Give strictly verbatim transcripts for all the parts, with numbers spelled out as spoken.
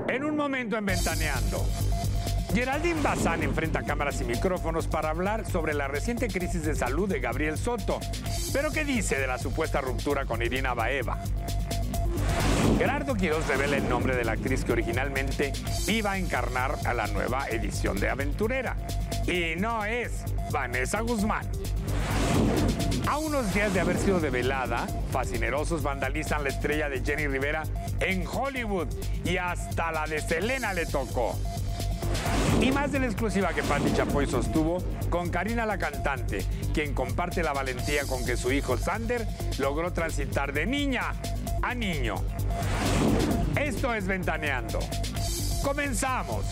En un momento en Ventaneando, Geraldine Bazán enfrenta cámaras y micrófonos para hablar sobre la reciente crisis de salud de Gabriel Soto. ¿Pero qué dice de la supuesta ruptura con Irina Baeva? Gerardo Quirós revela el nombre de la actriz que originalmente iba a encarnar a la nueva edición de Aventurera. Y no es Vanessa Guzmán. A unos días de haber sido develada, fascinerosos vandalizan la estrella de Jenny Rivera en Hollywood y hasta la de Selena le tocó. Y más de la exclusiva que Patti Chapoy sostuvo con Karina la cantante, quien comparte la valentía con que su hijo Sander logró transitar de niña a niño. Esto es Ventaneando. ¡Comenzamos!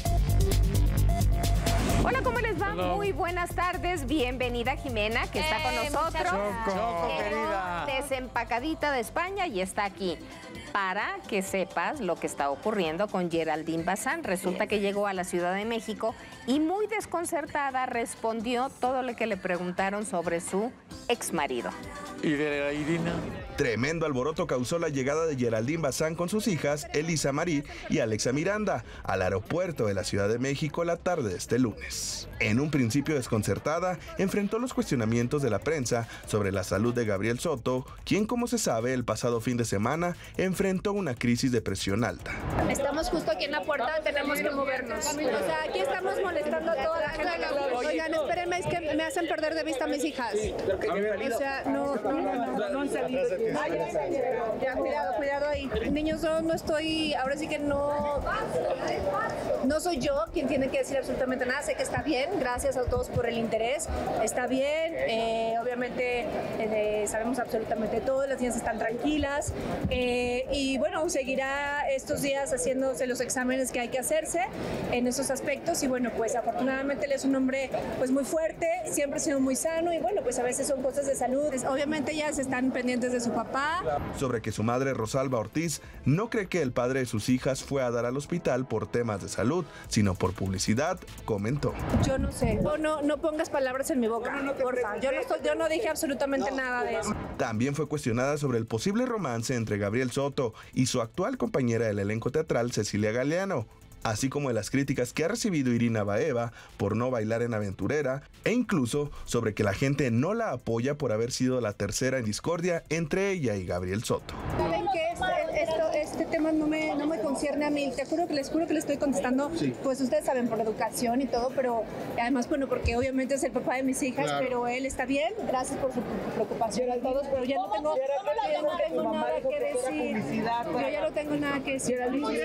Hola, ¿cómo les va? Hello. Muy buenas tardes. Bienvenida Jimena, que está Eh, con nosotros. Choco. Choco, querida. Desempacadita de España y está aquí para que sepas lo que está ocurriendo con Geraldine Bazán. Resulta que llegó a la Ciudad de México y muy desconcertada respondió todo lo que le preguntaron sobre su exmarido. ¿Y de la Irina? Tremendo alboroto causó la llegada de Geraldine Bazán con sus hijas, Elisa Marie y Alexa Miranda, al aeropuerto de la Ciudad de México la tarde de este lunes. En un principio desconcertada, enfrentó los cuestionamientos de la prensa sobre la salud de Gabriel Soto, quien, como se sabe, el pasado fin de semana enfrentó una crisis de presión alta. Estamos justo aquí en la puerta, tenemos que movernos. O sea, aquí estamos molestando a toda la gente. Oigan, espérenme, es que me hacen perder de vista a mis hijas. O sea, no, no, no, no, no han salido. Ya, cuidado, cuidado ahí. Niños, no, no estoy, ahora sí que no, no soy yo quien tiene que decir absolutamente nada. Sé que está bien, gracias a todos por el interés. Está bien, eh, obviamente eh, sabemos absolutamente todo, las niñas están tranquilas. Eh, y bueno, seguirá estos días haciéndose los exámenes que hay que hacerse en esos aspectos. Y bueno, pues afortunadamente él es un hombre pues muy fuerte, siempre ha sido muy sano. Y bueno, pues a veces son cosas de salud. Obviamente ellas están pendientes de su papá. Sobre que su madre Rosalba Ortiz no cree que el padre de sus hijas fue a dar al hospital por temas de salud, sino por publicidad, comentó. Yo no sé, no, no, no pongas palabras en mi boca, porfa. Yo no, estoy, yo no dije absolutamente nada de eso. También fue cuestionada sobre el posible romance entre Gabriel Soto y su actual compañera del elenco teatral, Cecilia Galeano, así como de las críticas que ha recibido Irina Baeva por no bailar en Aventurera, e incluso sobre que la gente no la apoya por haber sido la tercera en discordia entre ella y Gabriel Soto. ¿Saben qué? Este, esto, este tema no me, no me concierne a mí. Te juro que les juro que le estoy contestando. Sí. Pues ustedes saben, por la educación y todo, pero además, bueno, porque obviamente es el papá de mis hijas, claro. Pero él está bien. Gracias por su preocupación a todos, pero ya no tengo, ya no tengo nada que decir. Yo ya no tengo nada que decir.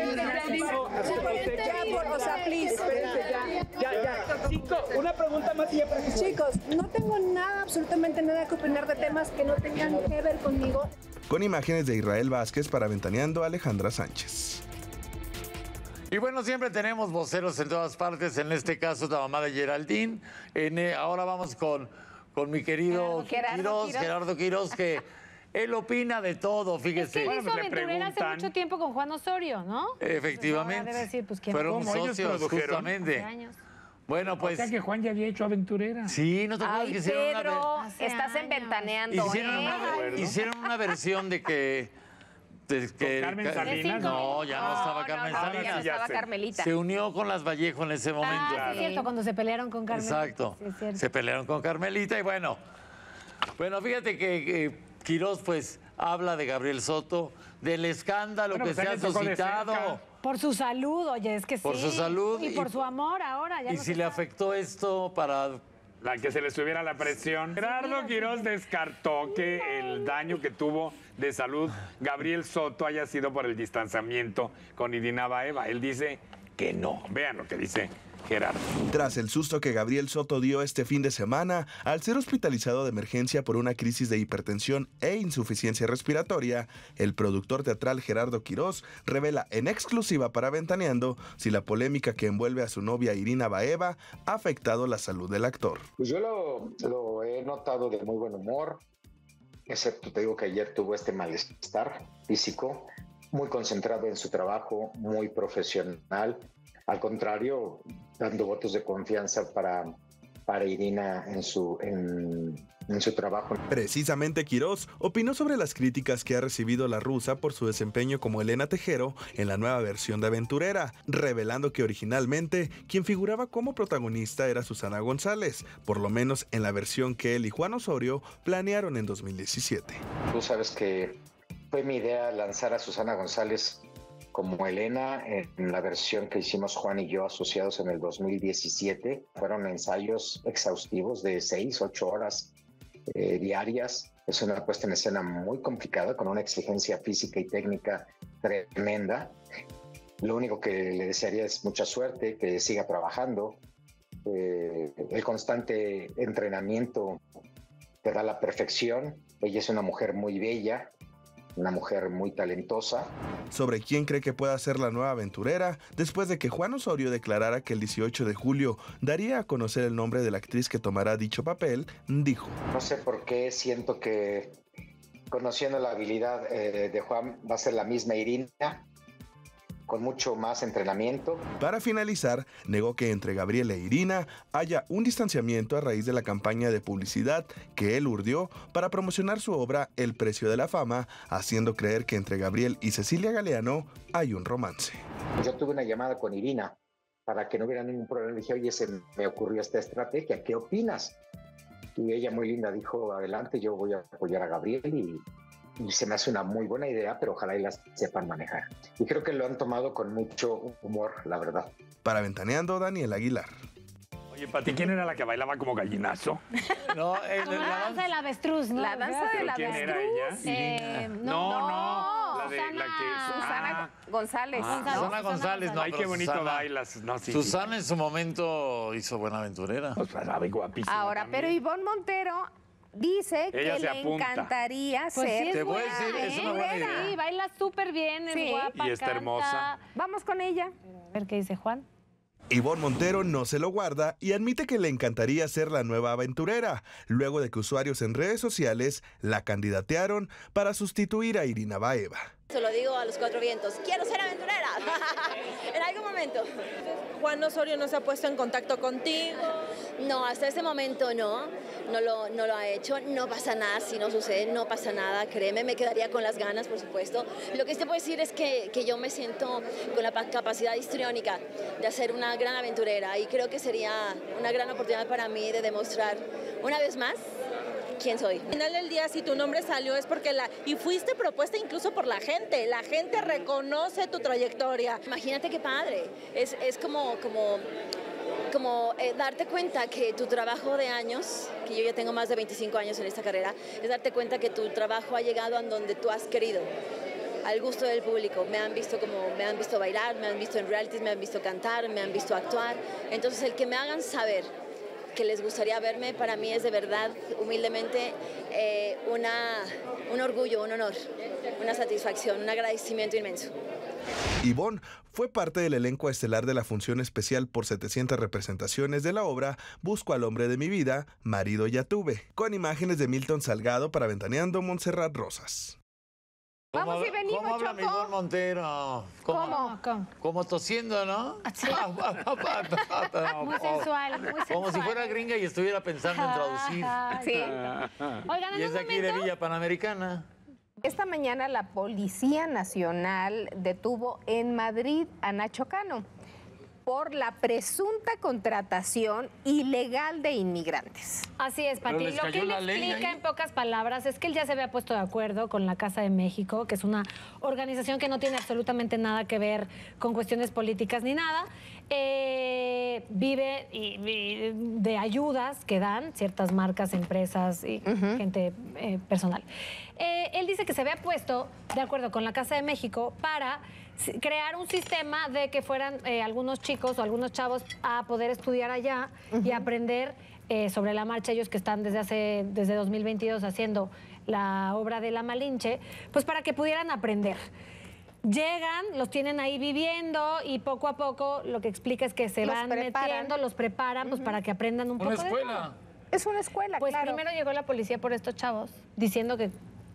O sea, please. Ya, ya, ya. Cinco, una pregunta más y ya para que... Chicos, no tengo nada, absolutamente nada que opinar de temas que no tengan que ver conmigo. Con imágenes de Israel Vázquez para Ventaneando, Alejandra Sánchez. Y bueno, siempre tenemos voceros en todas partes, en este caso la mamá de Geraldine. En, eh, ahora vamos con, con mi querido Gerardo Quirós, Quirós. Gerardo Quirós, que él opina de todo, fíjese. Es que Bueno, hizo pues le Aventurera hace preguntan. mucho tiempo con Juan Osorio, ¿no? Efectivamente. Ahora debe decir, pues, ¿quién fueron ¿Cómo? Ellos socios, produjeron. justamente. hace años? Bueno, pues... O sea que Juan ya había hecho Aventurera. Sí, ¿no te acuerdas Ay, que hicieron una, Pedro, Hace estás en años. Ventaneando, hicieron, ¿eh? una, hicieron una versión de que... de que- Carmen que- Salinas? No, ya no, No, estaba no, Carmen no, Salinas. ya no ya estaba sé. Carmelita. Se unió con las Vallejo en ese momento. Ah, sí, es cierto, cuando se pelearon con Carmen. Exacto. Sí, es cierto. Se pelearon con Carmelita y bueno, bueno, fíjate que, que Quirós pues habla de Gabriel Soto, del escándalo Bueno, que pues, se a ha él le tocó de suscitado cerca. Por su salud, oye, es que Por sí. su salud Y, y- por su amor ahora. Ya y no si se le sabe. afectó esto para... La que se le subiera la presión. Gerardo Quirós descartó que el daño que tuvo de salud Gabriel Soto haya sido por el distanciamiento con Irina Baeva. Él dice que no. Vean lo que dice Gerardo. Tras el susto que Gabriel Soto dio este fin de semana al ser hospitalizado de emergencia por una crisis de hipertensión e insuficiencia respiratoria, el productor teatral Gerardo Quirós revela en exclusiva para Ventaneando si la polémica que envuelve a su novia Irina Baeva ha afectado la salud del actor. Pues yo lo, lo he notado de muy buen humor, excepto te digo que ayer tuvo este malestar físico, muy concentrado en su trabajo, muy profesional. Al contrario, dando votos de confianza para para Irina en su, en, en su trabajo. Precisamente Quirós opinó sobre las críticas que ha recibido la rusa por su desempeño como Elena Tejero en la nueva versión de Aventurera, revelando que originalmente quien figuraba como protagonista era Susana González, por lo menos en la versión que él y Juan Osorio planearon en dos mil diecisiete. Tú sabes que fue mi idea lanzar a Susana González como Elena en la versión que hicimos Juan y yo asociados en el dos mil diecisiete. Fueron ensayos exhaustivos de seis, ocho horas eh, diarias. Es una puesta en escena muy complicada, con una exigencia física y técnica tremenda. Lo único que le desearía es mucha suerte, que siga trabajando. Eh, el constante entrenamiento te da la perfección. Ella es una mujer muy bella, una mujer muy talentosa. Sobre quién cree que pueda ser la nueva aventurera, después de que Juan Osorio declarara que el dieciocho de julio daría a conocer el nombre de la actriz que tomará dicho papel, dijo: no sé por qué siento que, conociendo la habilidad eh, de Juan, va a ser la misma Irina, con mucho más entrenamiento. Para finalizar, negó que entre Gabriel e Irina haya un distanciamiento a raíz de la campaña de publicidad que él urdió para promocionar su obra El precio de la fama, haciendo creer que entre Gabriel y Cecilia Galeano hay un romance. Yo tuve una llamada con Irina para que no hubiera ningún problema. Le dije: oye, se me ocurrió esta estrategia, ¿qué opinas? Y ella muy linda dijo: adelante, yo voy a apoyar a Gabriel y... y se me hace una muy buena idea, pero ojalá y las sepan manejar. Y creo que lo han tomado con mucho humor, la verdad. Para Ventaneando, Daniel Aguilar. Oye, Pati, ¿quién era la que bailaba como gallinazo? No, el, Como la la danza del avestruz, ¿no? La danza del ¿Quién avestruz. era ella? Eh, No, no, la de Susana- la que... Susana Ah, González. Ah, ¿no? Susana González, no, ay, pero qué bonito Susana- bailas. No, sí, Susana en su momento hizo Buena Aventurera. Pues sabe, guapísima Ahora, también. pero Ivonne Montero dice Ella que se le apunta. encantaría Pues ser sí, Te es voy a buena, decir, es una buena aventurera. idea. Sí, baila súper bien, es Sí. guapa, Y está canta. hermosa. Vamos con ella. A ver qué dice Juan. Ivonne Montero no se lo guarda y admite que le encantaría ser la nueva aventurera, luego de que usuarios en redes sociales la candidatearon para sustituir a Irina Baeva. Se lo digo a los cuatro vientos, quiero ser aventurera en algún momento. Juan Osorio no se ha puesto en contacto contigo. No, hasta este momento no, no lo, no lo ha hecho, no pasa nada si no sucede, no pasa nada, créeme, me quedaría con las ganas, por supuesto. Lo que sí te puedo decir es que, que yo me siento con la capacidad histriónica de hacer una gran aventurera y creo que sería una gran oportunidad para mí de demostrar una vez más quién soy. Al final del día, si tu nombre salió es porque la... Y fuiste propuesta incluso por la gente. La gente reconoce tu trayectoria. Imagínate qué padre. Es, es como, como, como eh, darte cuenta que tu trabajo de años, que yo ya tengo más de veinticinco años en esta carrera, es darte cuenta que tu trabajo ha llegado a donde tú has querido, al gusto del público. Me han visto como, me han visto bailar, me han visto en realities, me han visto cantar, me han visto actuar. Entonces, el que me hagan saber que les gustaría verme, para mí es de verdad, humildemente, eh, una, un orgullo, un honor, una satisfacción, un agradecimiento inmenso. Ivonne fue parte del elenco estelar de la función especial por setecientas representaciones de la obra Busco al hombre de mi vida, marido ya tuve, con imágenes de Milton Salgado para Ventaneando, Montserrat Rosas. Vamos ¿Cómo- y venimos, ¿Cómo habla mi Choco? Ivonne Montero? ¿Cómo? ¿Cómo? Como tosiendo, ¿no? Sí. Muy sensual, muy sensual. Como si fuera gringa y estuviera pensando en traducir. Ay, Sí. Oigan, en Y es un de aquí de momento- Villa Panamericana. Esta mañana la Policía Nacional detuvo en Madrid a Nacho Cano por la presunta contratación ilegal de inmigrantes. Así es, Pero Pati. les Lo que cayó él la ley explica ahí. en pocas palabras es que él ya se había puesto de acuerdo con la Casa de México, que es una organización que no tiene absolutamente nada que ver con cuestiones políticas ni nada. Eh, vive y- y de ayudas que dan ciertas marcas, empresas y gente eh, personal. Eh, él dice que se había puesto de acuerdo con la Casa de México para s- crear un sistema de que fueran eh, algunos chicos o algunos chavos a poder estudiar allá y aprender eh, sobre la marcha, ellos que están desde hace desde dos mil veintidós haciendo la obra de La Malinche, pues para que pudieran aprender. Llegan, los tienen ahí viviendo y poco a poco lo que explica es que se Los van preparan. metiendo, los preparan pues para que aprendan un Una poco de escuela. todo. Es una escuela, Pues claro. primero llegó la policía por estos chavos diciendo que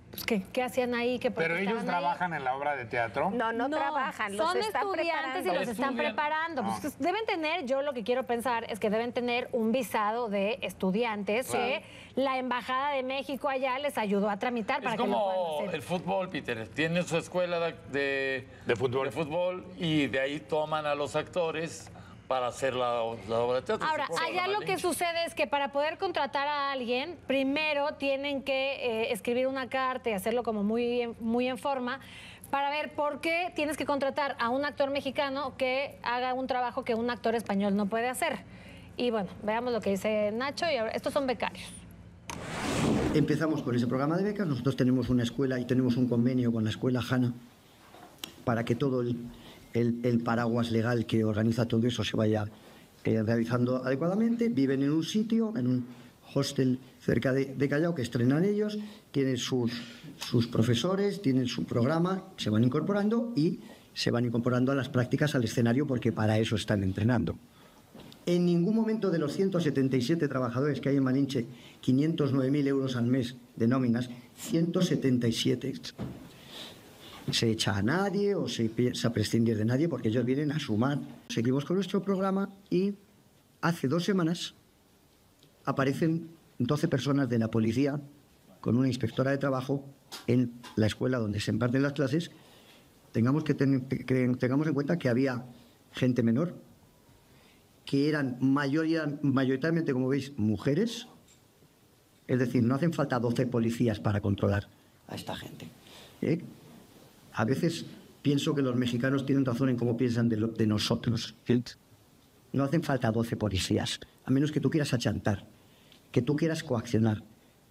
pues, ¿qué, qué hacían ahí? ¿Qué ¿Pero ellos ahí? trabajan en la obra de teatro? No, no, No, trabajan, los son están estudiantes preparando. y los están Estudian. preparando. Ah. Pues, deben tener, yo lo que quiero pensar es que deben tener un visado de estudiantes que la Embajada de México allá les ayudó a tramitar para Es que lo puedan como hacer. el fútbol, Peter. Tienen su escuela de, de, De fútbol. de fútbol y de ahí toman a los actores para hacer la, la obra de teatro. Ahora, Supongo, allá la lo que Malinche. sucede es que para poder contratar a alguien, primero tienen que eh, escribir una carta y hacerlo como muy, en- muy en forma para ver por qué tienes que contratar a un actor mexicano que haga un trabajo que un actor español no puede hacer. Y bueno, veamos lo que dice Nacho. Y ahora, estos son becarios. Empezamos con ese programa de becas. Nosotros tenemos una escuela y tenemos un convenio con la escuela Hanna para que todo el, el- el paraguas legal que organiza todo eso se vaya eh, realizando adecuadamente. Viven en un sitio, en un hostel cerca de, de Callao, que estrenan ellos, tienen sus, sus profesores, tienen su programa, se van incorporando y se van incorporando a las prácticas al escenario porque para eso están entrenando. En ningún momento de los ciento setenta y siete trabajadores que hay en Malinche, quinientos nueve mil euros al mes de nóminas, ciento setenta y siete se echa a nadie o se piensa a prescindir de nadie porque ellos vienen a sumar. Seguimos con nuestro programa y hace dos semanas aparecen doce personas de la policía con una inspectora de trabajo en la escuela donde se imparten las clases. Tengamos, que ten- que tengamos en cuenta que había gente menor, que eran mayoría- mayoritariamente, como veis, mujeres. Es decir, no hacen falta doce policías para controlar a esta gente. ¿eh? A veces pienso que los mexicanos tienen razón en cómo piensan de, lo- de nosotros. No hacen falta doce policías, a menos que tú quieras achantar, que tú quieras coaccionar.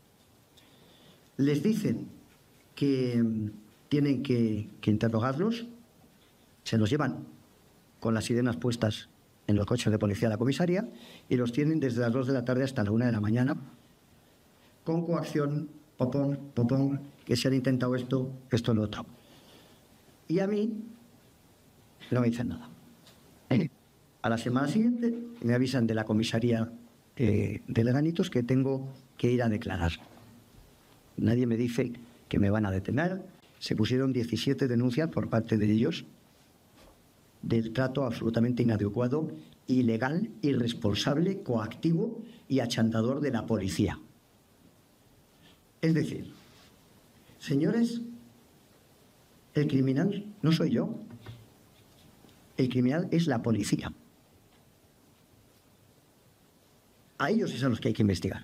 Les dicen que mm, tienen que, que interrogarlos, se los llevan con las sirenas puestas en los coches de policía a la comisaría y los tienen desde las dos de la tarde hasta la una de la mañana con coacción, popón, popón, que se han intentado esto, esto, lo otro. Y a mí no me dicen nada. A la semana siguiente me avisan de la comisaría eh, de Leganitos que tengo que ir a declarar. Nadie me dice que me van a detener. Se pusieron diecisiete denuncias por parte de ellos del trato absolutamente inadecuado, ilegal, irresponsable, coactivo y achantador de la policía. Es decir, señores, el criminal no soy yo. El criminal es la policía. A ellos es a los que hay que investigar.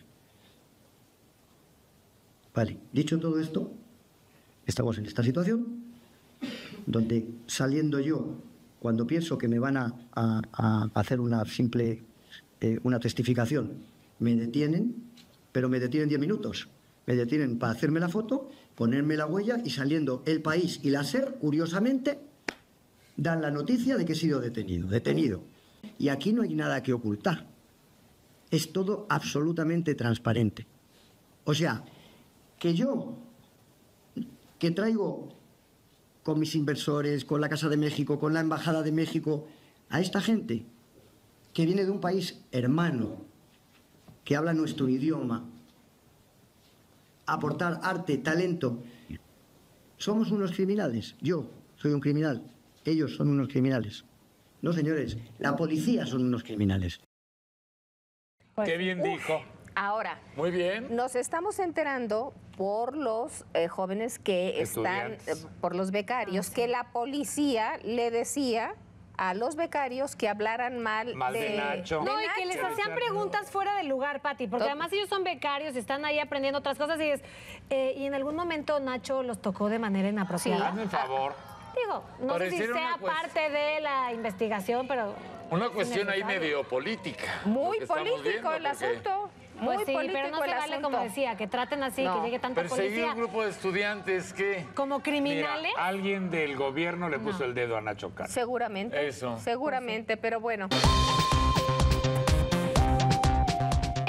Vale, dicho todo esto, estamos en esta situación donde saliendo yo, cuando pienso que me van a, a- a hacer una simple eh, una testificación, me detienen, pero me detienen diez minutos. Me detienen para hacerme la foto, ponerme la huella y saliendo El País y la SER, curiosamente, dan la noticia de que he sido detenido. Detenido. Y aquí no hay nada que ocultar. Es todo absolutamente transparente. O sea, que yo, que traigo con mis inversores, con la Casa de México, con la Embajada de México, a esta gente que viene de un país hermano, que habla nuestro idioma, aportar arte, talento. ¿Somos unos criminales? Yo soy un criminal. Ellos son unos criminales. No, señores, la policía son unos criminales. Qué bien dijo. Ahora, Muy bien. nos estamos enterando por los eh, jóvenes que están, eh, Estudiantes. por los becarios, que la policía le decía a los becarios que hablaran mal, Mal de Nacho. de No, y que les Nacho. hacían preguntas fuera del lugar, Pati, porque Todo. además ellos son becarios y están ahí aprendiendo otras cosas y es, eh, y en algún momento Nacho los tocó de manera inapropiada. Hazme el favor. Digo, no sé si Pareciera sea una cuest- parte de la investigación, pero... Una es cuestión ahí innecesario. medio política. Muy lo que estamos político viendo, el porque asunto. Muy Pues sí, político pero no se el vale, asunto. como decía, que traten así, No. que llegue tanta Perseguir policía. un grupo de estudiantes que... Como Mira, criminales. alguien del gobierno le puso el dedo a Nacho Cano. Seguramente. Eso. Seguramente, pero bueno. En corto,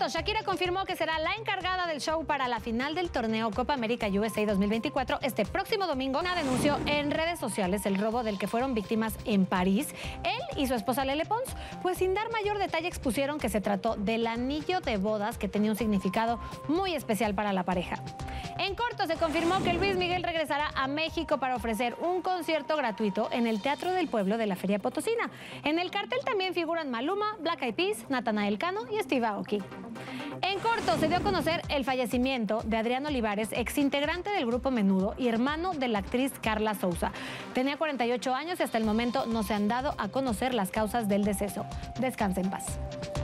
corto, Shakira confirmó que será la encargada del show para la final del torneo Copa América U S A dos mil veinticuatro este próximo domingo. Una denunció en redes sociales el robo del que fueron víctimas en París. Él y su esposa Lele Pons, pues sin dar mayor detalle expusieron que se trató del anillo de bodas que tenía un significado muy especial para la pareja. En corto, se confirmó que Luis Miguel regresará a México para ofrecer un concierto gratuito en el Teatro del Pueblo de la Feria Potosina. En el cartel también figuran Maluma, Black Eyed Peas, Natanael Cano y Steve Aoki. En corto, se dio a conocer el fallecimiento de Adrián Olivares, exintegrante del grupo Menudo y hermano de la actriz Carla Souza. Tenía cuarenta y ocho años y hasta el momento no se han dado a conocer las causas del deceso. Descanse en paz.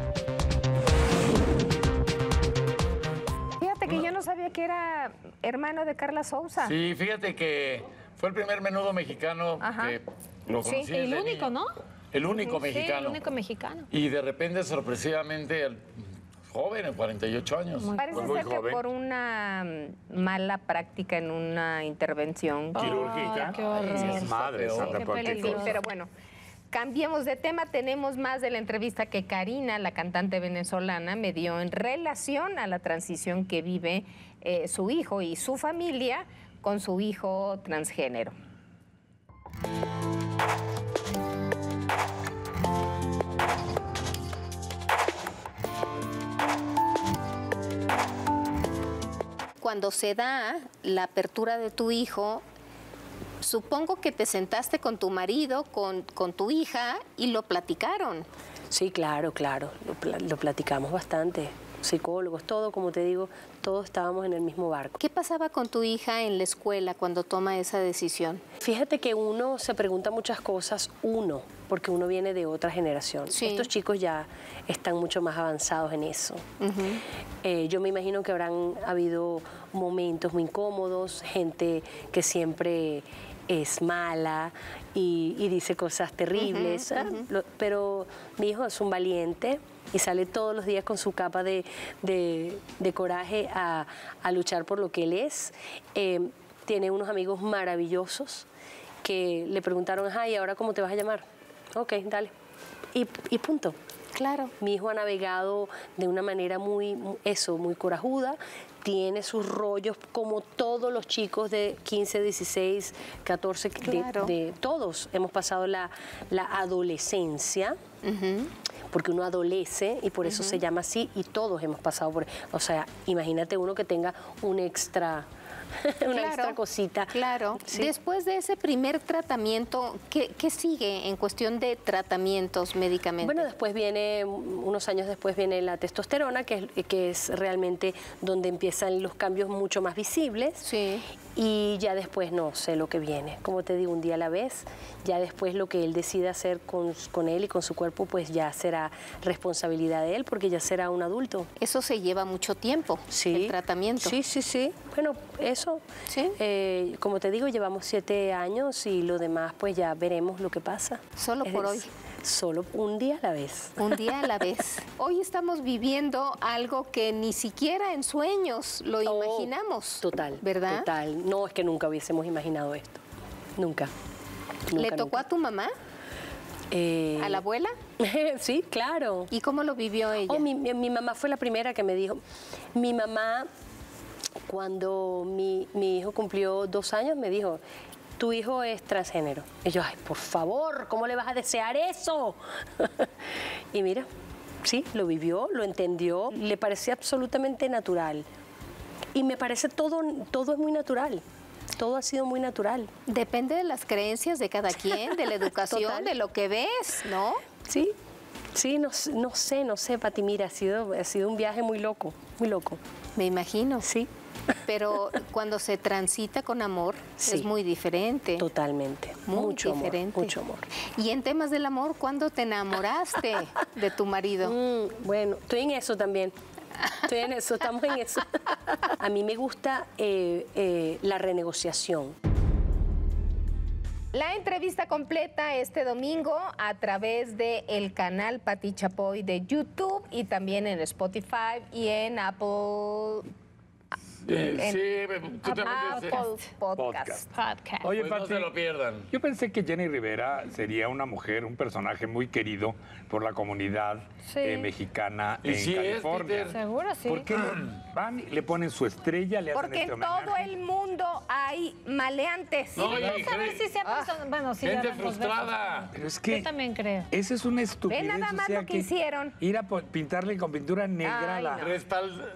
Fíjate que yo no sabía que era hermano de Carla Souza. Sí, fíjate que fue el primer menudo mexicano Ajá. que lo conocí. Sí, el único, ¿no? El único Sí, mexicano. el único mexicano. Y de repente, sorpresivamente, el joven, de cuarenta y ocho años. Parece Pues muy ser que joven. por una mm, mala práctica en una intervención Quirúrgica. Ay, qué horror. Sí, madre santa, Qué por qué peligroso. cosa. Pero bueno, cambiemos de tema. Tenemos más de la entrevista que Karina, la cantante venezolana, me dio en relación a la transición que vive eh, su hijo y su familia con su hijo transgénero. Cuando se da la apertura de tu hijo, supongo que te sentaste con tu marido, con, con tu hija y lo platicaron. Sí, claro, claro, lo, pla- lo platicamos bastante. Psicólogos, todo, como te digo, todos estábamos en el mismo barco. ¿Qué pasaba con tu hija en la escuela cuando toma esa decisión? Fíjate que uno se pregunta muchas cosas, uno, porque uno viene de otra generación. Sí. Estos chicos ya están mucho más avanzados en eso. Eh, yo me imagino que habrán habido momentos muy incómodos, gente que siempre es mala y, y dice cosas terribles, Ujú, ¿ah? ujú. Lo- pero mi hijo es un valiente y sale todos los días con su capa de, de- de coraje a, a luchar por lo que él es. Eh, tiene unos amigos maravillosos que le preguntaron, ajá, ¿y ahora cómo te vas a llamar? Ok, dale. Y, y punto. Claro. Mi hijo ha navegado de una manera muy, mu- eso, muy corajuda, tiene sus rollos como todos los chicos de quince, dieciséis, catorce, de- Claro. de, todos hemos pasado la, la adolescencia, porque uno adolece y por eso se llama así y todos hemos pasado por, o sea, imagínate uno que tenga un extra, una Claro, extra cosita. Claro. Sí. Después de ese primer tratamiento, ¿qué, qué sigue en cuestión de tratamientos, medicamentos? Bueno, después viene, unos años después viene la testosterona, que es, que es realmente donde empiezan los cambios mucho más visibles. Sí. Y ya después no sé lo que viene. Como te digo, un día a la vez. Ya después lo que él decida hacer con, con él y con su cuerpo, pues ya será responsabilidad de él, porque ya será un adulto. Eso se lleva mucho tiempo, Sí. el tratamiento. Sí, sí, sí. Bueno, eso. ¿Sí? Eh, como te digo, llevamos siete años y lo demás, pues ya veremos lo que pasa. Solo por Es- hoy. Solo un día a la vez. Un día a la vez. Hoy estamos viviendo algo que ni siquiera en sueños lo Oh, imaginamos. Total. ¿Verdad? Total. No, es que nunca hubiésemos imaginado esto. Nunca. ¿Le Nunca, tocó nunca. a tu mamá? Eh, ¿A la abuela? sí, claro. ¿Y cómo lo vivió ella? Oh, mi, mi- mi mamá fue la primera que me dijo. Mi mamá, cuando mi, mi hijo cumplió dos años, me dijo, tu hijo es transgénero. Y yo, ay, por favor, ¿cómo le vas a desear eso? Y mira, sí, lo vivió, lo entendió, le parecía absolutamente natural. Y me parece todo, todo es muy natural. Todo ha sido muy natural. Depende de las creencias de cada quien, de la educación, Total. de lo que ves, ¿no? Sí, sí, no, s- no sé, no sé, Pati, mira, ha sido, ha sido un viaje muy loco, muy loco. Me imagino. Sí. Pero cuando se transita con amor Sí. es muy diferente. Totalmente. Muy mucho diferente. amor, mucho amor. Y en temas del amor, ¿cuándo te enamoraste de tu marido? Mm, bueno, estoy en eso también. Estoy en eso, estamos en eso. A mí me gusta eh, eh, la renegociación. La entrevista completa este domingo a través del canal Pati Chapoy de YouTube y también en Spotify y en Apple Eh, sí, tú te metes... Apple Podcast. Podcast. Oye, Pues no Pati, se lo pierdan. yo pensé que Jenny Rivera sería una mujer, un personaje muy querido por la comunidad Sí. eh, mexicana Y en sí es, California. Peter. Seguro sí. ¿Por qué no van y le ponen su estrella, le hacen Porque este en homenaje? todo el mundo hay maleantes. No, Vamos y a ver gente- si sea persona- Bueno, sí. Gente ya los frustrada. besos. Pero es Yo que también creo. esa es una estupidez. Ve nada o más sea lo que hicieron. Ir a po- pintarle con pintura negra Ay, la... no. Respal-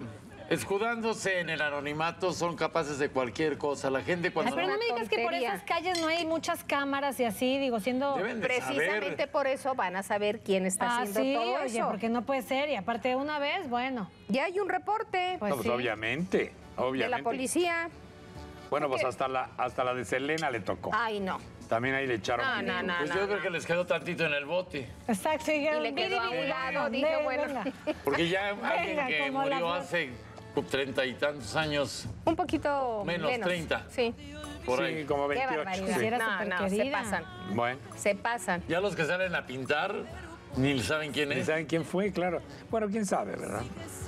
Escudándose en el anonimato son capaces de cualquier cosa. La gente Ay, cuando pero no no... me digas que por tontería. esas calles no hay muchas cámaras y así, digo, siendo... Deben de Precisamente saber. por eso van a saber quién está Ah, haciendo sí, todo oye, eso. porque no puede ser. Y aparte, una vez, bueno, Ya hay un reporte pues No, pues sí. obviamente, obviamente. de la policía. Bueno, pues hasta la, hasta la de Selena le tocó. Ay, no. También ahí le echaron... No, no, no. Pues no, yo no. creo que les quedó tantito en el bote. Exacto, dijeron, Y le quedó a un "Viri, lado, viri, dije, ven, bueno. venga". Porque ya alguien Venga, que como la murió flor. hace treinta y tantos años, Un poquito Menos treinta. Sí. por Sí, ahí. como Qué veintiocho. barbaridad. sí. Era No, no, se superquerida. pasan. Bueno, Se pasan. Ya los que salen a pintar ni saben quién ni es. saben quién fue, claro. Bueno, quién sabe, ¿verdad?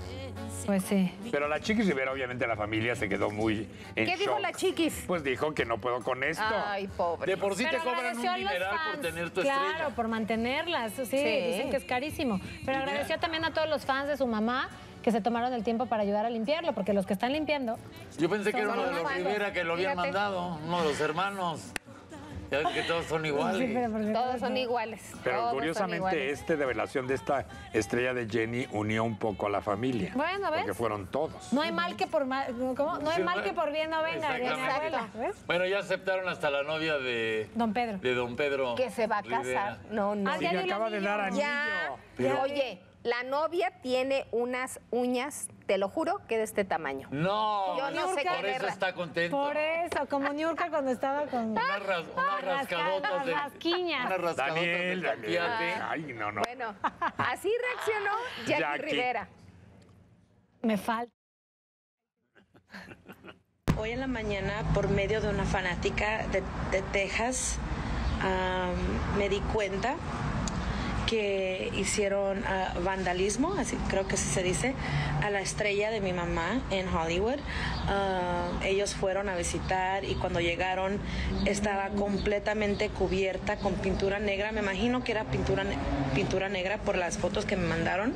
Pues sí. Pero la Chiquis Rivera, obviamente, la familia se quedó muy en ¿Qué dijo shock. la Chiquis? Pues dijo que no puedo con esto. Ay, pobre. De por sí Pero te cobran agradeció un a los dineral por fans. tener tu Claro, estrella. por mantenerlas, sí, Sí. dicen que es carísimo. Pero agradeció también a todos los fans de su mamá que se tomaron el tiempo para ayudar a limpiarlo, porque los que están limpiando... Yo pensé que era Son uno de los los fans. Rivera que lo habían Fíjate. mandado, uno de los hermanos. Ya ves que todos son iguales. Sí, pero porque Todos son iguales. Pero Todos son curiosamente, iguales. esta revelación de esta estrella de Jenny unió un poco a la familia. Bueno, ¿ves? Porque fueron todos. No hay mal que por mal, ¿cómo? No hay Sí, mal bueno, que por bien no venga, diría mi exactamente. abuela, ¿ves? Bueno, ya aceptaron hasta la novia de Don Pedro. de don Pedro. Que se va a Rivera. casar. No, no. Ah, Sí, ya le dio el acaba de anillo. dar anillo. Ya. Pero- Oye, la novia tiene unas uñas, te lo juro, que de este tamaño. No, Yo no sé por qué eso verla. está contento. Por eso, como Niurka cuando estaba con... Unas, ras- unas Rasca- rascadotas de rasquiñas. unas rascadotas Daniel, de Daniel. tapiate. Ay, no, no. Bueno, así reaccionó Jackie, Jackie. Rivera. Me falta. Hoy en la mañana, por medio de una fanática de, de Texas, am, me di cuenta que hicieron ah, vandalismo, así creo que así se dice, a la estrella de mi mamá en Hollywood. Ah, ellos fueron a visitar y cuando llegaron estaba completamente cubierta con pintura negra. Me imagino que era pintura, ne- pintura negra por las fotos que me mandaron.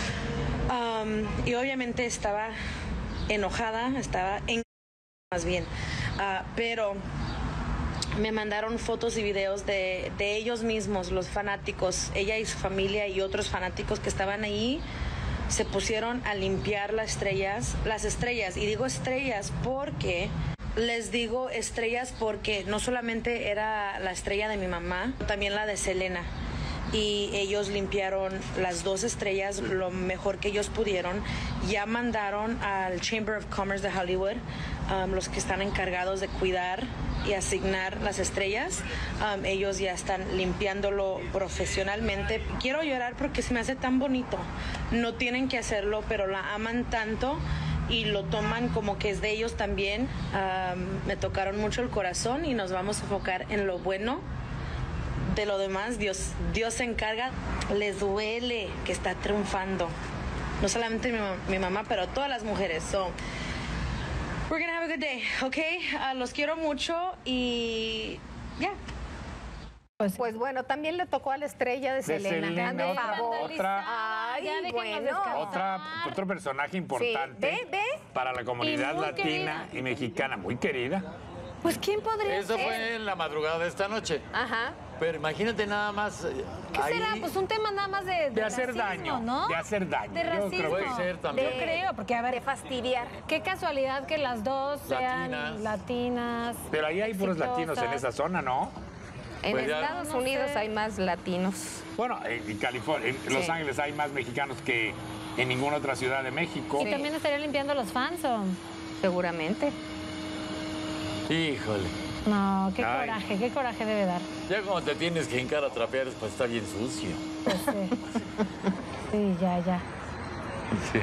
Am, y obviamente estaba enojada, estaba en más bien, Ah, pero me mandaron fotos y videos de, de ellos mismos, los fanáticos, ella y su familia y otros fanáticos que estaban ahí, se pusieron a limpiar las estrellas, las estrellas, y digo estrellas porque, les digo estrellas porque no solamente era la estrella de mi mamá, también la de Selena. Y ellos limpiaron las dos estrellas lo mejor que ellos pudieron. Ya mandaron al Chamber of Commerce de Hollywood, um, los que están encargados de cuidar y asignar las estrellas. Um, ellos ya están limpiándolo profesionalmente. Quiero llorar porque se me hace tan bonito. No tienen que hacerlo, pero la aman tanto y lo toman como que es de ellos también. Um, me tocaron mucho el corazón y nos vamos a enfocar en lo bueno. De lo demás, Dios, Dios se encarga. Les duele que está triunfando. No solamente mi, mam- mi mamá, pero todas las mujeres. So, we're gonna have a good day, ¿ok? Ah, los quiero mucho y ya. Pues bueno, también le tocó a la estrella de, De Selena. Selena, Hazme otra- favor. otra- Ay, Ya déjenlos bueno. descansar. Otra, otro personaje importante Sí, ve, ve. para la comunidad Y muy latina y mexicana, muy querida. Pues, ¿quién podría Eso ser? fue en la madrugada de esta noche. Ajá. Pero imagínate nada más eh, ¿Qué ahí. será? Pues un tema nada más de, de, De hacer racismo, daño, ¿no? de hacer daño. De Yo creo racismo. Puede ser también. Yo creo, porque a ver, De fastidiar. qué casualidad que las dos sean Latinas. latinas. Pero ahí hay puros exitosas. latinos en esa zona, ¿no? En Pues ya- Estados No Unidos sé. hay más latinos. Bueno, en en California, en Los Sí. Ángeles hay más mexicanos que en ninguna otra ciudad de México. Y también estaría limpiando los fans, ¿o? Seguramente. Híjole. No, qué Ay. coraje, qué coraje debe dar. Ya como te tienes que hincar a trapear, pues está bien sucio. Pues sí. Sí, ya, ya. Sí.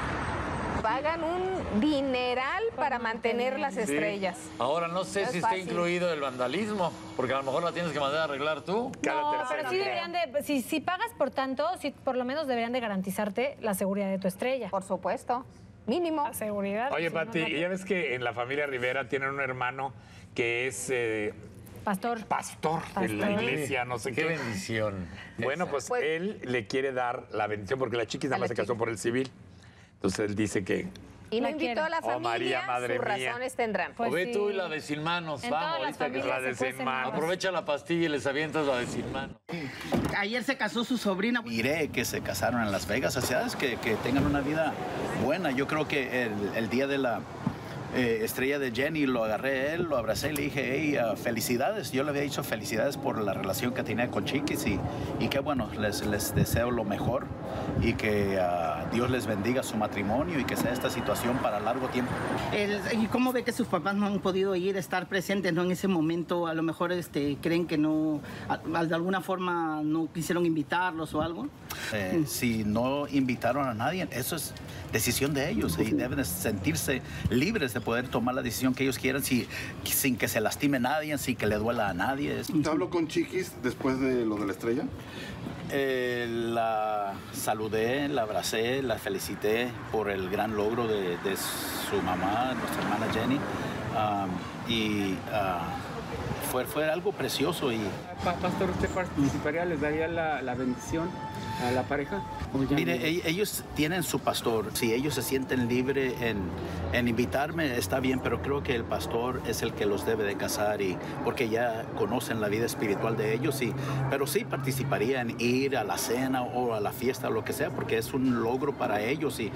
Pagan un dineral para mantener las estrellas. Ahora no sé No si es está fácil. incluido el vandalismo, porque a lo mejor la tienes que mandar a arreglar tú. Cada No, tercera pero sí día. deberían de, si, si pagas por tanto, sí, por lo menos deberían de garantizarte la seguridad de tu estrella. Por supuesto. Mínimo. La seguridad. Oye, si no, Pati, no- ya ves que en la familia Rivera tienen un hermano que es eh, Pastor. pastor de la Pastor. iglesia, no sé qué. Qué bendición. Bueno, pues, Pues- él le quiere dar la bendición porque la chiquis A nada más la se casó chiquis. por el civil. Entonces él dice que Y no La invitó quiere. a la Oh, familia, María, madre sus mía. razones tendrán. Pues o ve sí. tú y la de sin manos. En Vamos, todas las ahorita que familias la de se cuecen sin manos. manos. aprovecha la pastilla y les avientas la de sin manos. Ayer se casó su sobrina. Miré que se casaron en Las Vegas, así es que, que tengan una vida buena. Yo creo que el, el día de la eh, estrella de Jenny lo agarré a él, lo abracé y le dije, hey, uh, felicidades. Yo le había dicho felicidades por la relación que tenía con Chiquis y, y que bueno, les, les deseo lo mejor y que uh, Dios les bendiga su matrimonio y que sea esta situación para largo tiempo. El- ¿Y cómo ve que sus papás no han podido ir, estar presentes, ¿no? En ese momento? A lo mejor este, creen que no, a- de alguna forma no quisieron invitarlos o algo. Eh, si no invitaron a nadie, eso es decisión de ellos y deben de sentirse libres de poder tomar la decisión que ellos quieran si- sin que se lastime nadie, sin que le duela a nadie. Es- ¿Te habló con Chiquis después de lo de la estrella? Eh, la saludé, la abracé, la felicité por el gran logro de, de su mamá, nuestra hermana Jenny. Um, y uh, fue, fue algo precioso y Pa- Pastor, ¿usted participaría, les daría la, la bendición a la pareja? ¿O ya mire, no? e- ellos tienen su pastor. Si ellos se sienten libres en, en invitarme, está bien, pero creo que el pastor es el que los debe de casar y porque ya conocen la vida espiritual de ellos. Y, pero sí participaría en ir a la cena o a la fiesta o lo que sea, porque es un logro para ellos y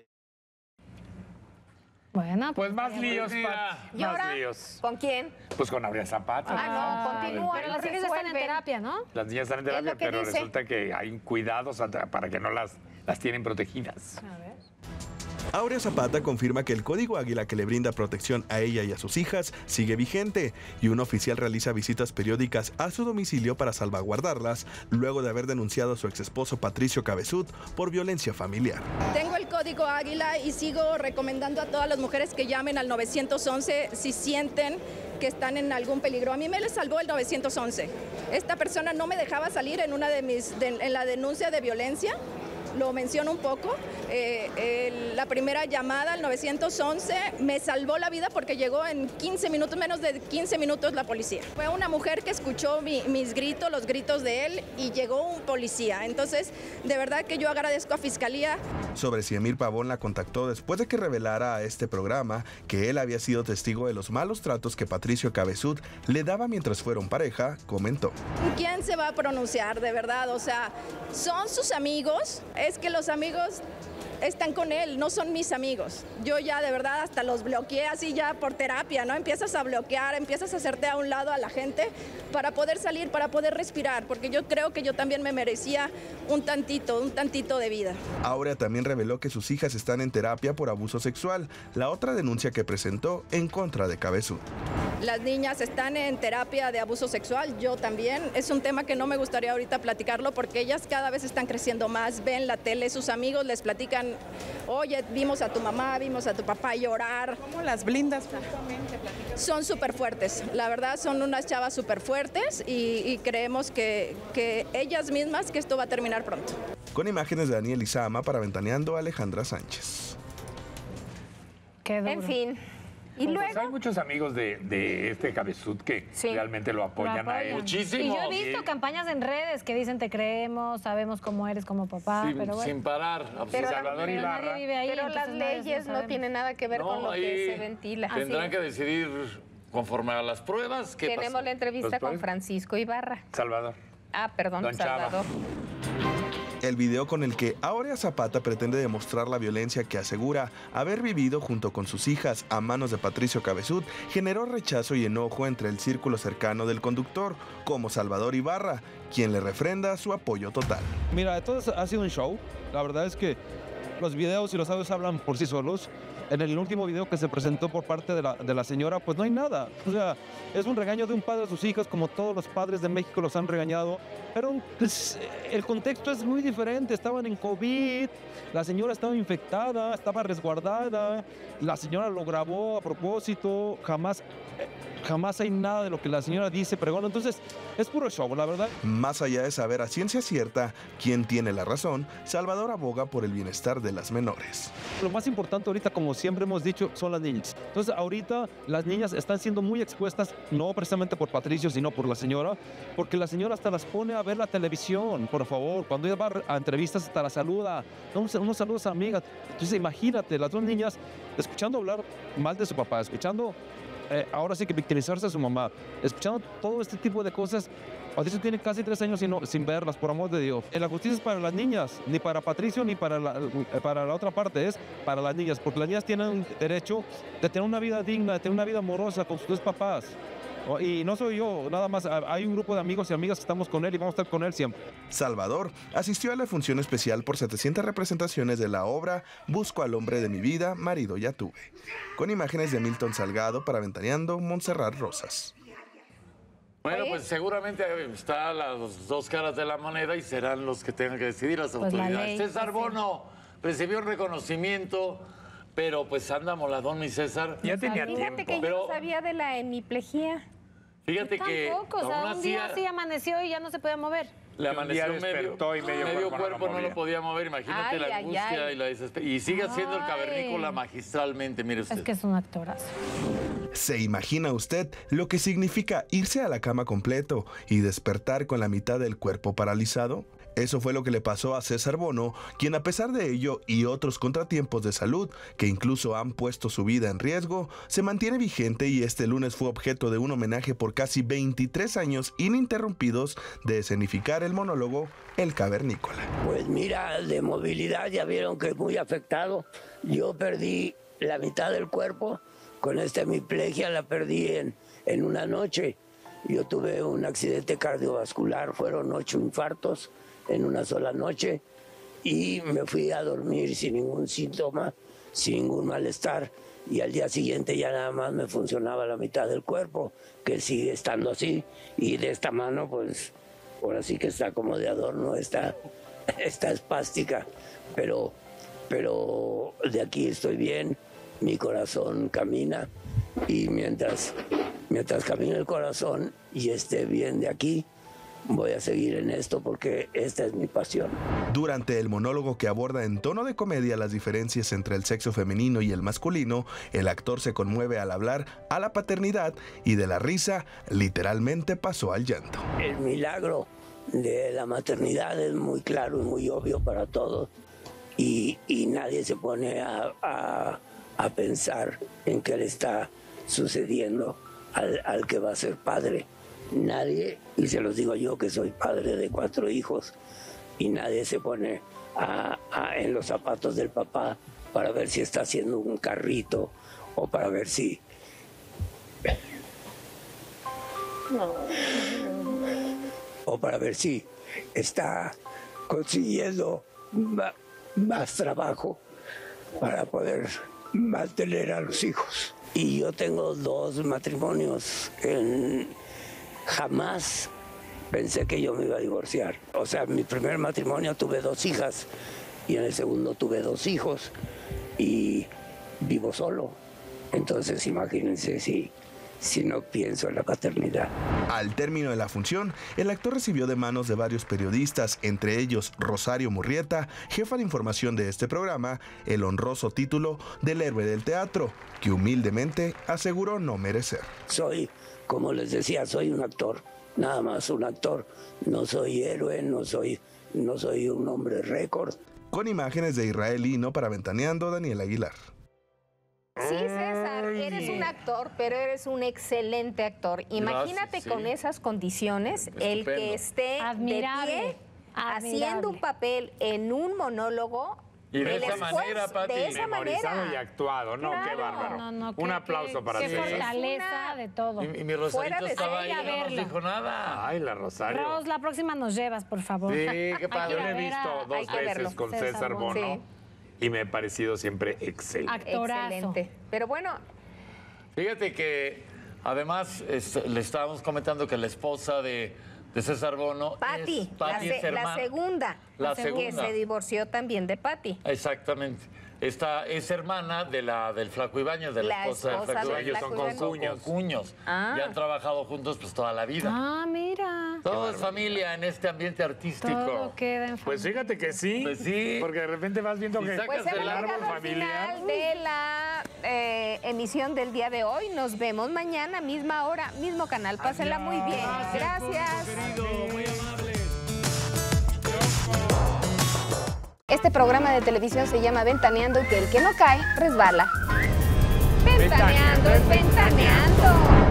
Bueno, pues más líos, Mira. Pat, ¿Y más ahora? líos. ¿Con quién? Pues con Gabriel Zapata. Ah, no, continúa, Pero no las niñas están en resuelven. terapia, ¿no? Las niñas están en Es lo terapia, que pero dice. resulta que hay cuidados atra- para que no las, las tienen protegidas. A ver. Aurea Zapata confirma que el Código Águila que le brinda protección a ella y a sus hijas sigue vigente y un oficial realiza visitas periódicas a su domicilio para salvaguardarlas luego de haber denunciado a su exesposo Patricio Cabezud por violencia familiar. Tengo el código Águila y sigo recomendando a todas las mujeres que llamen al nueve once si sienten que están en algún peligro. A mí me les salvó el nueve once. Esta persona no me dejaba salir en una de mis de- en la denuncia de violencia. Lo menciono un poco. Eh, el- la primera llamada al nueve once me salvó la vida porque llegó en quince minutos, menos de quince minutos la policía. Fue una mujer que escuchó mi- mis gritos, los gritos de él, y llegó un policía. Entonces, de verdad que yo agradezco a Fiscalía. Sobre si Emir Pavón la contactó después de que revelara a este programa que él había sido testigo de los malos tratos que Patricio Cabezud le daba mientras fueron pareja, comentó. ¿Quién se va a pronunciar de verdad? O sea, ¿son sus amigos? Es que los amigos están con él, no son mis amigos. Yo ya de verdad hasta los bloqueé así ya por terapia, ¿no? Empiezas a bloquear, empiezas a hacerte a un lado a la gente para poder salir, para poder respirar, porque yo creo que yo también me merecía un tantito, un tantito de vida. Aurea también reveló que sus hijas están en terapia por abuso sexual, la otra denuncia que presentó en contra de Cabezud. Las niñas están en terapia de abuso sexual, yo también. Es un tema que no me gustaría ahorita platicarlo porque ellas cada vez están creciendo más, ven la tele, sus amigos les platican, oye, vimos a tu mamá, vimos a tu papá llorar. ¿Cómo las blindas? Son súper fuertes, la verdad son unas chavas súper fuertes y, y creemos que, que ellas mismas que esto va a terminar pronto. Con imágenes de Daniel Izama para Ventaneando, Alejandra Sánchez. Qué duro. En fin. Y Pues luego, hay muchos amigos de, de este Cabezud que Sí. realmente lo apoyan, Lo a él. apoyan. Y yo he visto campañas en redes que dicen te creemos, sabemos cómo eres como papá, Sin, pero bueno. sin parar. Pero- Salvador pero Ibarra. nadie vive ahí, pero las entonces nadie- leyes no sabemos. tienen nada que ver No, con lo ahí que se ventila. Tendrán Así que decidir conforme a las pruebas. ¿Qué Tenemos pasó? la entrevista Pues, con pues, Francisco Ibarra. Salvador. Ah, perdón, Don Chava. Salvador. El video con el que Aurea Zapata pretende demostrar la violencia que asegura haber vivido junto con sus hijas a manos de Patricio Cabezud generó rechazo y enojo entre el círculo cercano del conductor, como Salvador Ibarra, quien le refrenda su apoyo total. Mira, todo ha sido un show. La verdad es que los videos y los audios hablan por sí solos. En el último video que se presentó por parte de la, de la señora, pues no hay nada. O sea, es un regaño de un padre a sus hijas, como todos los padres de México los han regañado. Pero pues, el contexto es muy diferente. Estaban en COVID, la señora estaba infectada, estaba resguardada, la señora lo grabó a propósito, jamás... jamás hay nada de lo que la señora dice, pregona. Entonces, es puro show, la verdad. Más allá de saber a ciencia cierta quién tiene la razón, Salvador aboga por el bienestar de las menores. Lo más importante ahorita, como siempre hemos dicho, son las niñas. Entonces, ahorita las niñas están siendo muy expuestas, no precisamente por Patricio, sino por la señora, porque la señora hasta las pone a ver la televisión, por favor. Cuando ella va a entrevistas, hasta la saluda. Unos, unos saludos a amigas. Entonces, imagínate, las dos niñas escuchando hablar mal de su papá, escuchando, eh, ahora sí que victimizarse a su mamá, escuchando todo este tipo de cosas. Patricio tiene casi tres años sin, sin verlas, por amor de Dios. La justicia es para las niñas, ni para Patricio ni para la, para la otra parte, es para las niñas, porque las niñas tienen derecho de tener una vida digna, de tener una vida amorosa con sus dos papás. Y no soy yo, nada más, hay un grupo de amigos y amigas que estamos con él y vamos a estar con él siempre. Salvador asistió a la función especial por setecientas representaciones de la obra Busco al hombre de mi vida, marido ya tuve, con imágenes de Milton Salgado para Ventaneando, Montserrat Rosas. Bueno, pues seguramente está las dos caras de la moneda y serán los que tengan que decidir las Pues la autoridades. ley, César pues sí. Bono recibió un reconocimiento, pero pues anda moladón, mi César. Ya tenía Fíjate que yo Pero no sabía de la hemiplegia. fíjate que Tampoco, o sea, aún un así día así amaneció y ya no se podía mover. le Un día amaneció medio, despertó y medio cuerpo no lo cuerpo no movía. lo podía mover. Imagínate Ay, la ay, angustia ay. y la desesperación. Y sigue haciendo el Ay. cavernícola magistralmente, mire usted. Es que es un actorazo. ¿Se imagina usted lo que significa irse a la cama completo y despertar con la mitad del cuerpo paralizado? Eso fue lo que le pasó a César Bono, quien a pesar de ello y otros contratiempos de salud que incluso han puesto su vida en riesgo, se mantiene vigente y este lunes fue objeto de un homenaje por casi veintitrés años ininterrumpidos de escenificar el monólogo El Cavernícola. Pues mira, de movilidad ya vieron que muy afectado. Yo perdí la mitad del cuerpo, con esta hemiplegia la perdí en, en una noche. Yo tuve un accidente cardiovascular, fueron ocho infartos en una sola noche y me fui a dormir sin ningún síntoma, sin ningún malestar y al día siguiente ya nada más me funcionaba la mitad del cuerpo, que sigue estando así, y de esta mano pues ahora sí que está como de adorno, está, está espástica, pero, pero de aquí estoy bien, mi corazón camina y mientras, mientras camine el corazón y esté bien de aquí, voy a seguir en esto porque esta es mi pasión. Durante el monólogo que aborda en tono de comedia las diferencias entre el sexo femenino y el masculino, el actor se conmueve al hablar a la paternidad y de la risa literalmente pasó al llanto. El milagro de la maternidad es muy claro y muy obvio para todos y, y nadie se pone a, a, a pensar en qué le está sucediendo al, al que va a ser padre. Nadie, y se los digo yo que soy padre de cuatro hijos, y nadie se pone a, a, en los zapatos del papá para ver si está haciendo un carrito o para ver si... No. O para ver si está consiguiendo ma, más trabajo para poder mantener a los hijos. Y yo tengo dos matrimonios en... Jamás pensé que yo me iba a divorciar. O sea, en mi primer matrimonio tuve dos hijas y en el segundo tuve dos hijos y vivo solo. Entonces imagínense si, si no pienso en la paternidad. Al término de la función, el actor recibió de manos de varios periodistas, entre ellos Rosario Murrieta, jefa de información de este programa, el honroso título del héroe del teatro, que humildemente aseguró no merecer. Soy... Como les decía, soy un actor, nada más un actor. No soy héroe, no soy, no soy un hombre récord. Con imágenes de Israel Hino para Ventaneando, Daniel Aguilar. Sí, César, eres un actor, pero eres un excelente actor. Imagínate Gracias, sí. con esas condiciones, el que esté Admirable, de pie haciendo admirable. un papel en un monólogo. Y de el esa esfuerzo- manera, Pati. de esa Memorizado manera. y actuado, no, qué Claro. bárbaro. No, no, Un qué- aplauso qué- para qué César. fortaleza de todo. Y, y mi Fuera Rosarito de estaba ahí, serie, no nos verlo. dijo nada. Ay, la Rosario. Ros, la próxima nos llevas, por favor. Sí, qué padre. Yo Hay lo que he ir a visto ver a- dos hay que veces verlo. con César Bono Sí. y me ha parecido siempre excelente. Actorazo. Excelente. Pero bueno, Fíjate que además es- le estábamos comentando que la esposa de, de César Bono. Patti, es, Patti la, es se, la hermana. segunda. La que segunda. se divorció también de Patti. Exactamente. Esta es hermana de la del Flaco Ibáñez, de la, La esposa, esposa del Flaco del Ibáñez. Flaco Son Ibáñez. cuños. cuños. Ah. Y han trabajado juntos pues toda la vida. Ah, mira. Todo es familia en este ambiente artístico. Todo queda en familia. Pues fíjate que sí. Pues sí. Porque de repente vas viendo Y que sacas Pues hemos el árbol llegado al familiar. final de la eh, emisión del día de hoy. Nos vemos mañana, misma hora, mismo canal. Pásenla muy bien. Gracias. Este programa de televisión se llama Ventaneando y que el que no cae resbala. Ventaneando es ventaneando.